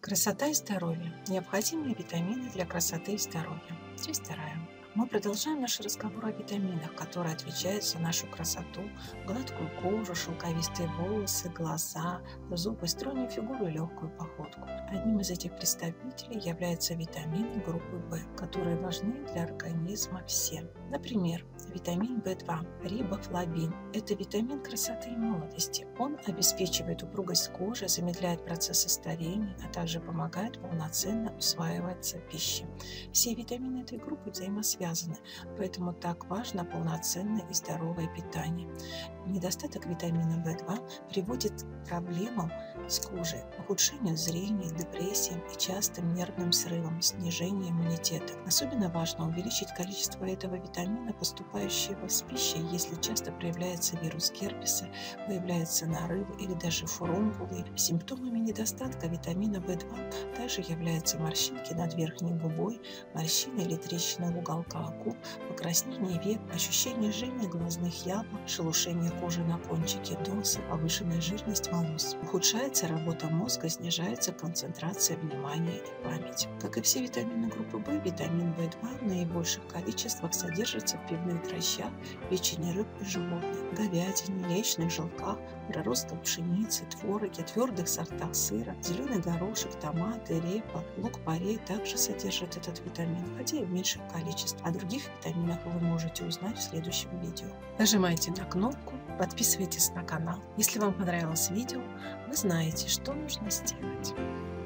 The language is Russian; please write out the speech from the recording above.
Красота и здоровье. Необходимые витамины для красоты и здоровья. Часть вторая. Мы продолжаем наш разговор о витаминах, которые отвечают за нашу красоту, гладкую кожу, шелковистые волосы, глаза, зубы, стройную фигуру и легкую походку. Одним из этих представителей являются витамины группы В, которые важны для организма всем. Например, витамин В2, рибофлавин. Это витамин красоты и молодости. Он обеспечивает упругость кожи, замедляет процессы старения, а также помогает полноценно усваиваться пищи. Все витамины этой группы взаимосвязаны, поэтому так важно полноценное и здоровое питание. Недостаток витамина В2 приводит к проблемам с кожей, ухудшению зрения, депрессиям и частым нервным срывам, снижению иммунитета. Особенно важно увеличить количество этого витамина, поступающего с пищей, если часто проявляется вирус герпеса, появляются нарывы или даже фурункулы. Симптомами недостатка витамина В2 также являются морщинки над верхней губой, морщины или трещины в уголках губ, покраснение век, ощущение жжения глазных яблок, шелушение кожи на кончике носа, повышенная жирность волос. Ухудшается работа мозга, снижается концентрация внимания и память. Как и все витамины группы В, витамин В2 в наибольших количествах содержится в пивных дрожжах, печени рыб и животных, говядине, яичных желтках, проростках пшеницы, твороге, твердых сортах сыра, зеленый горошек, томаты, репа, лук-порей также содержат этот витамин, хотя и в меньших количествах. О других витаминах вы можете узнать в следующем видео. Нажимайте на кнопку, подписывайтесь на канал. Если вам понравилось видео, вы знаете, что нужно сделать.